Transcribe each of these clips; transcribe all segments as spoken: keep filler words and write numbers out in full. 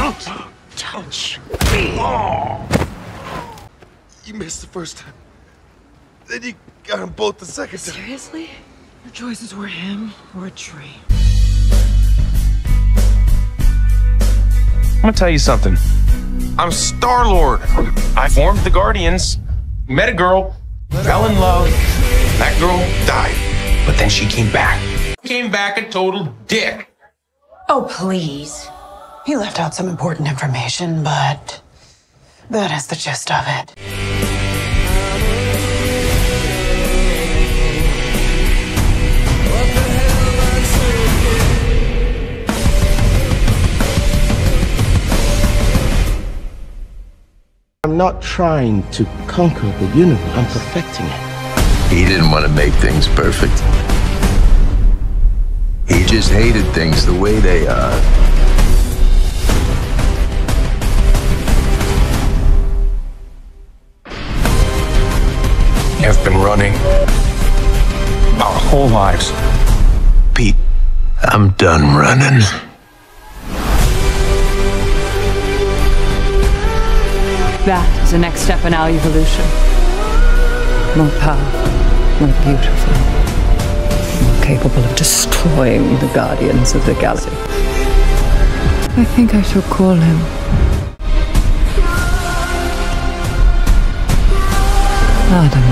Don't touch me. Oh. You missed the first time. Then you got them both the second time. Seriously? Your choices were him or a tree. I'm gonna tell you something. I'm Star-Lord. I formed the Guardians, met a girl, fell in love. That girl died, but then she came back. Came back a total dick. Oh, please. He left out some important information, but that is the gist of it. I'm not trying to conquer the universe, I'm perfecting it. He didn't want to make things perfect. He just hated things the way they are. Have been running our whole lives. Pete, I'm done running. That is the next step in our evolution. More power, more beautiful, more capable of destroying the Guardians of the Galaxy. I think I shall call him Adam.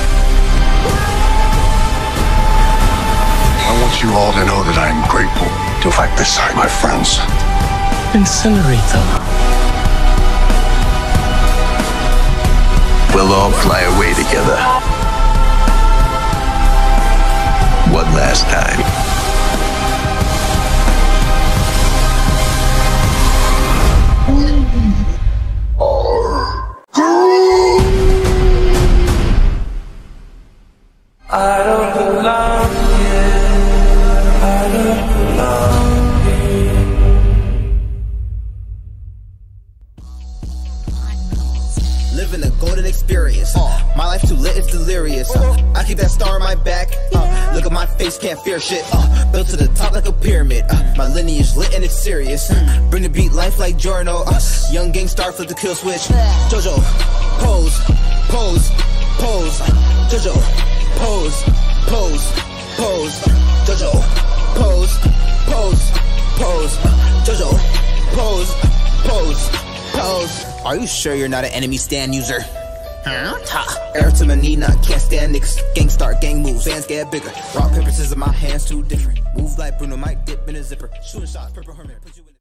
I want you all to know that I am grateful to fight beside my friends. Incinerate them. We'll all fly away together. One last time. I don't belong here. I don't belong here. Living a golden experience. Uh, my life too lit, it's delirious. Uh, I keep that star on my back. Uh, look at my face, can't fear shit. Uh, built to the top like a pyramid. Uh, my lineage lit and it's serious. Uh, bring the beat life like Giorno. Uh, young gang star, flip the kill switch. Jojo, pose, pose, pose. Jojo, pose, pose, pose. Jojo, pose, pose, pose. Jojo, pose, pose, pose. Are you sure you're not an enemy stand user? Ha! Air to my knee, not can't stand niggas. Gang start, gang moves, hands get bigger. Rock, paper, scissors, my hands too different. Move like Bruno, might dip in a zipper. Shooting shots, purple hermit, put you in